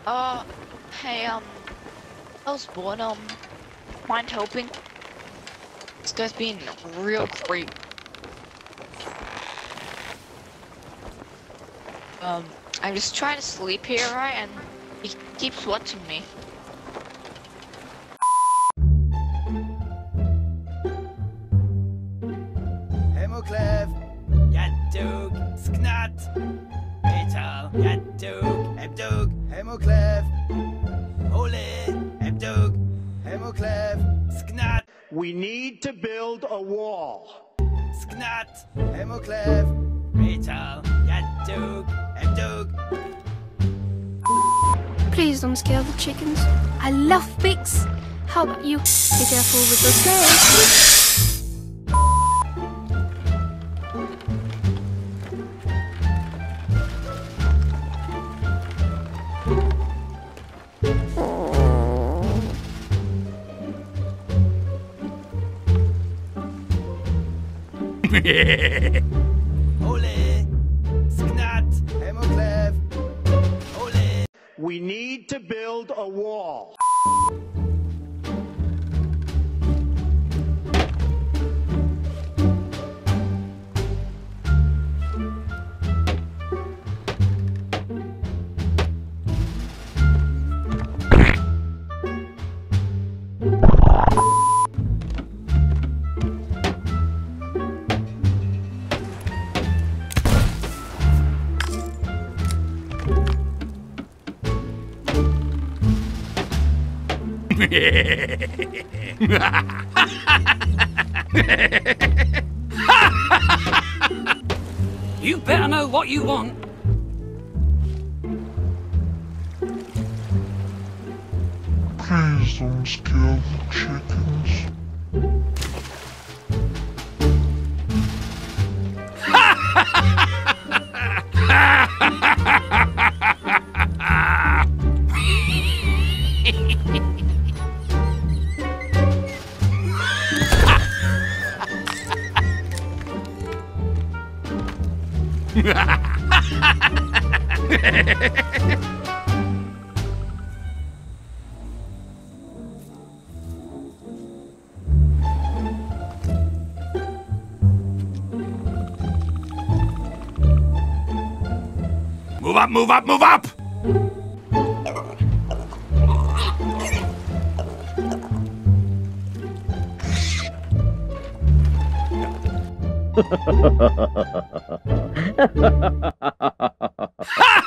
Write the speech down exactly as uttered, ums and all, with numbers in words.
Uh, hey, um, I was born, um, mind helping? This guy's being a real creep. Um, I'm just trying to sleep here, right? And he keeps watching me. Hey Macleod, ja Doug, Sknat, Peter, ja Doug, heb Doug, hey Macleod, Ole, heb Doug, hey Macleod, Sknat. We need to build a wall. Sknat, hey Macleod, Peter, ja Doug, heb Doug. Please don't scare the chickens. I love pigs. How about you? Be careful with the snakes. Ole, Sknat, hey Macleod, Ole. We need to build a wall. You better know what you want. Please don't scare the chickens. Move up, move up, move up! Ha!